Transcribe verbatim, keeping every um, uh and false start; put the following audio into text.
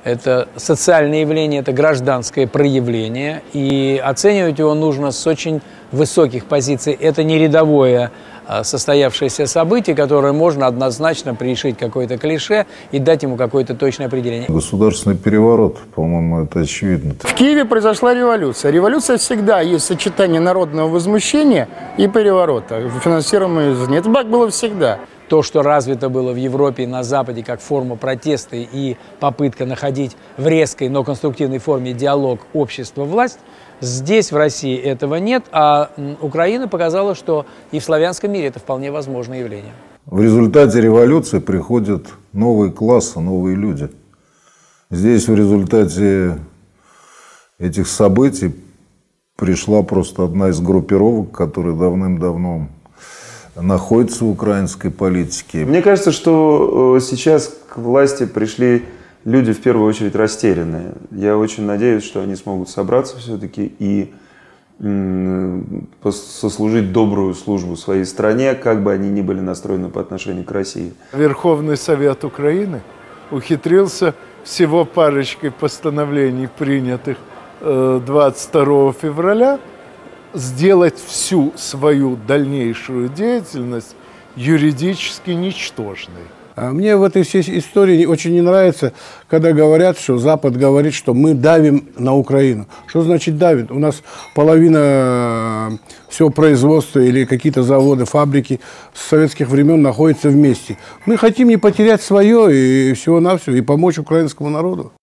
Это социальное явление, это гражданское проявление, и оценивать его нужно с очень высоких позиций. Это не рядовое состоявшееся событие, которое можно однозначно пришить какое-то клише и дать ему какое-то точное определение. Государственный переворот, по-моему, это очевидно. В Киеве произошла революция. Революция всегда есть сочетание народного возмущения и переворота, финансируемого извне. Это так было всегда. То, что развито было в Европе и на Западе как форма протеста и попытка находить в резкой, но конструктивной форме диалог общество-власть, здесь, в России, этого нет, а Украина показала, что и в славянском мире это вполне возможное явление. В результате революции приходят новые классы, новые люди. Здесь в результате этих событий пришла просто одна из группировок, которая давным-давно находится в украинской политике. Мне кажется, что сейчас к власти пришли люди, в первую очередь, растерянные. Я очень надеюсь, что они смогут собраться все-таки и сослужить добрую службу своей стране, как бы они ни были настроены по отношению к России. Верховный Совет Украины ухитрился всего парочкой постановлений, принятых двадцать второго февраля, сделать всю свою дальнейшую деятельность юридически ничтожной. Мне в этой всей истории очень не нравится, когда говорят, что Запад говорит, что мы давим на Украину. Что значит давит? У нас половина всего производства или какие-то заводы, фабрики с советских времен находятся вместе. Мы хотим не потерять свое и всего-навсего, и помочь украинскому народу.